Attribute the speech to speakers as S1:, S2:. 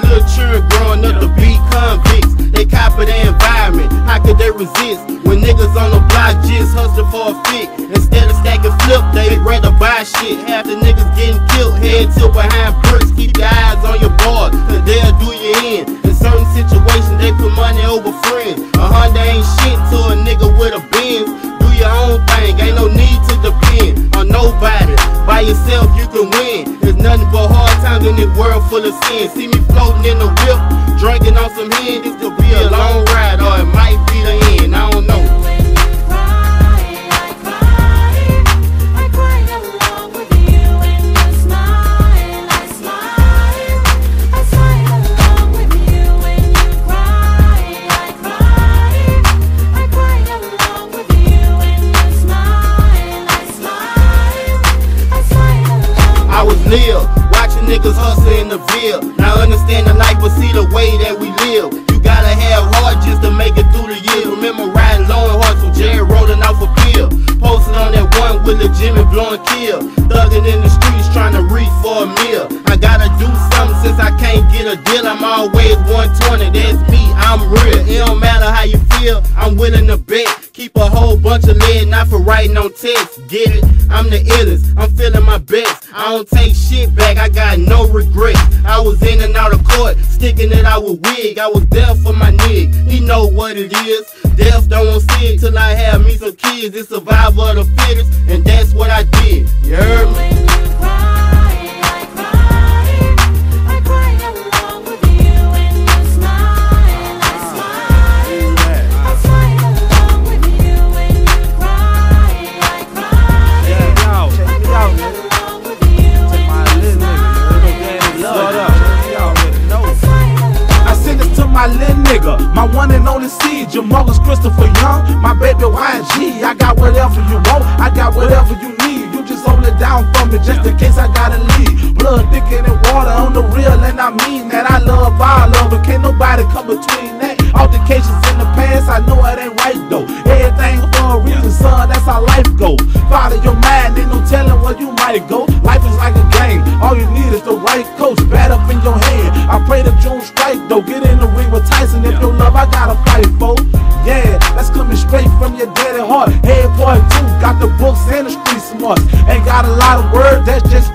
S1: little children growing up to be convicts. They copy their environment, how could they resist? When niggas on the block just hustle for a fit. Instead of stacking flip, they rather buy shit. Half the niggas getting killed, head tilt behind bricks. Keep your eyes on your board, cause they'll do you in. In certain situations, they put money over friends. A Honda ain't shit to a nigga with a Benz. Do your own thing, ain't no need to depend on nobody. By yourself, you can win. There's nothing but hard times in this world full of sin. See me floating in the whip, drinking on some hen. This could be a long ride, or it might be the end. I don't know. Watching niggas hustle in the Ville. Now understand the life, but see the way that we live. You gotta have heart just to make it through the years. Remember riding Lone Horse with Jerry rolling off a pill. Posting on that one with the Jimmy blowing kill. Thugging in the streets trying to reach for a meal. I gotta do something since I can't get a deal. I'm always 120, that's me, I'm real. It don't matter how you feel, I'm willing to bet. Keep a whole bunch of lead, not for writing on text. Get it? I'm the illest, I'm feeling my best. I don't take shit back, I got no regrets. I was in and out of court, sticking it out with wig. I was there for my nig, he know what it is. Death don't want to see it till I have me some kids. It's survival of the fittest, and that's what I did. You heard me?
S2: My little nigga, my one and only seed, Jamarcus Christopher Young, my baby YG. I got whatever you want, I got whatever you need. You just hold it down for me just in case I gotta leave. Blood thicker than water on the real, and I mean that. I love all of it, can't nobody come between that. Altercations in the past, I know it ain't right though. Everything for a reason, son, that's how life go. Follow your mind, ain't no telling where you might go. Life is like a game, all you need is the right coach. Bat up in your hand, I pray the June strike though. Get in the ring with Tyson, if your love I gotta fight for. Yeah, that's coming straight from your daddy heart. Head boy too, got the books and the street smarts. Ain't got a lot of words, that's just